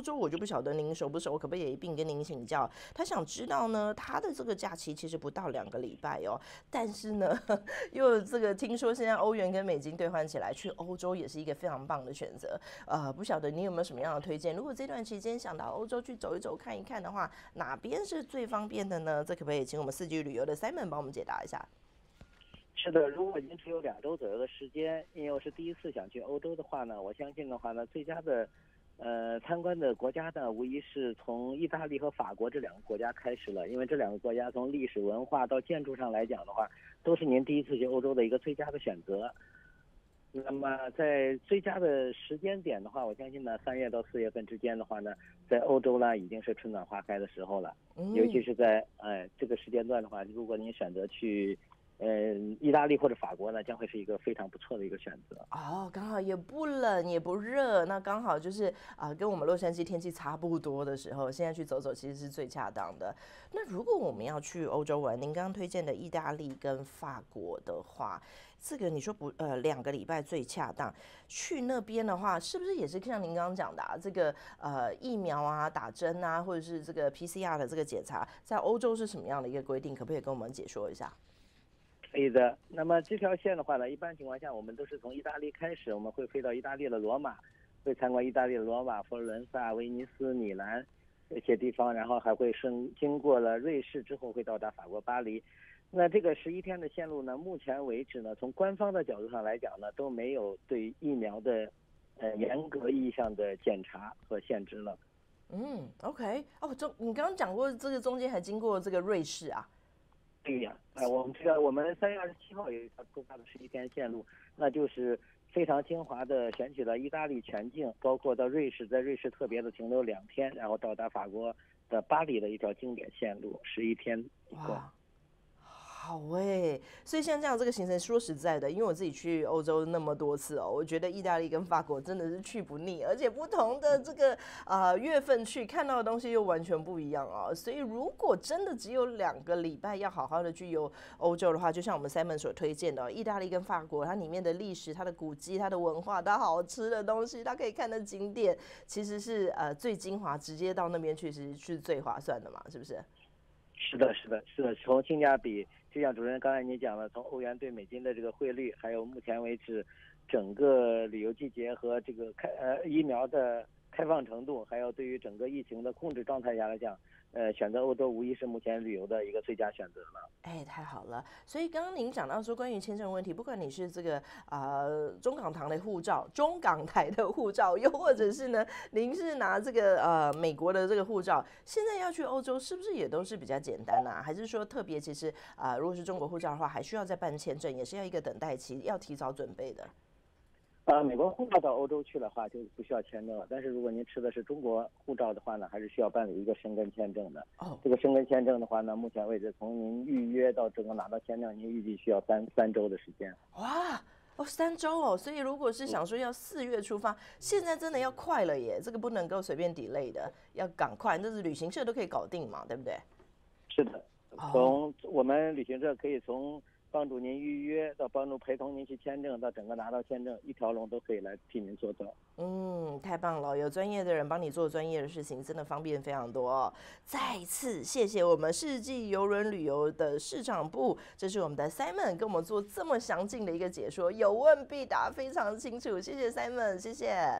欧洲我就不晓得您熟不熟，可不可以也一并跟您请教？他想知道呢，他的这个假期其实不到2个礼拜哦，但是呢，又这个听说现在欧元跟美金兑换起来，去欧洲也是一个非常棒的选择。不晓得你有没有什么样的推荐？如果这段期间想到欧洲去走一走、看一看的话，哪边是最方便的呢？这可不可以请我们4G旅游的 Simon 帮我们解答一下？ 是的，如果您只有2周左右的时间，因为我是第一次想去欧洲的话呢，我相信的话呢，最佳的参观的国家呢，无疑是从意大利和法国这2个国家开始了，因为这2个国家从历史文化到建筑上来讲的话，都是您第一次去欧洲的一个最佳的选择。那么在最佳的时间点的话，我相信呢，3月到4月份之间的话呢，在欧洲呢已经是春暖花开的时候了，尤其是在这个时间段的话，如果您选择去意大利或者法国呢，将会是一个非常不错的一个选择。 哦，刚好也不冷也不热，那刚好就是跟我们洛杉矶天气差不多的时候，现在去走走其实是最恰当的。那如果我们要去欧洲玩，您刚刚推荐的意大利跟法国的话，这个你说不2个礼拜最恰当，去那边的话，是不是也是像您刚刚讲的这个疫苗啊、打针啊，或者是这个 PCR 的这个检查，在欧洲是什么样的一个规定？可不可以跟我们解说一下？ 可以的。那么这条线的话呢，一般情况下我们都是从意大利开始，我们会飞到意大利的罗马，会参观意大利的罗马、佛罗伦萨、威尼斯、米兰这些地方，然后还会经过了瑞士之后会到达法国巴黎。那这个11天的线路呢，目前为止呢，从官方的角度上来讲呢，都没有对疫苗的严格意义上的检查和限制了。 OK， 哦，你刚刚讲过这个中间还经过这个瑞士啊？ 对呀，我们3月27号有一条出发的11天线路，那就是非常精华的选取了意大利全境，包括到瑞士，在瑞士特别的停留2天，然后到达法国的巴黎的一条经典线路，11天一共。 好所以像这样这个行程，说实在的，因为我自己去欧洲那么多次哦，我觉得意大利跟法国真的是去不腻，而且不同的这个月份去看到的东西又完全不一样哦。所以如果真的只有2个礼拜要好好的去游欧洲的话，就像我们 Simon 所推荐的，意大利跟法国，它里面的历史、它的古迹、它的文化、它好吃的东西、它可以看的景点，其实是最精华，直接到那边去是最划算的嘛，是不是？ 是的，从性价比，就像主任刚才你讲了，从欧元对美金的这个汇率，还有目前为止整个旅游季节和这个疫苗的开放程度，还有对于整个疫情的控制状态下来讲，选择欧洲无疑是目前旅游的一个最佳选择了。 太好了！所以刚刚您讲到说关于签证问题，不管你是这个中港台的护照，又或者是呢，您是拿这个美国的这个护照，现在要去欧洲是不是也都是比较简单啊？还是说特别其实如果是中国护照的话，还需要再办签证，也是要一个等待期，要提早准备的？ 美国护照到欧洲去的话就不需要签证了，但是如果您持的是中国护照的话呢，还是需要办理一个申根签证的。这个申根签证的话呢，目前为止从您预约到整个拿到签证，您预计需要三周的时间。 哇，3周哦，所以如果是想说要4月出发，现在真的要快了耶，这个不能够随便 delay 的，要赶快，这是旅行社都可以搞定嘛，对不对？ 是的，从我们旅行社可以从帮助您预约到帮助陪同您去签证，到整个拿到签证，一条龙都可以来替您做到。 太棒了，有专业的人帮你做专业的事情，真的方便非常多哦。再次谢谢我们世纪邮轮旅游的市场部，这是我们的 Simon 跟我们做这么详尽的一个解说，有问必答，非常清楚，谢谢 Simon，谢谢。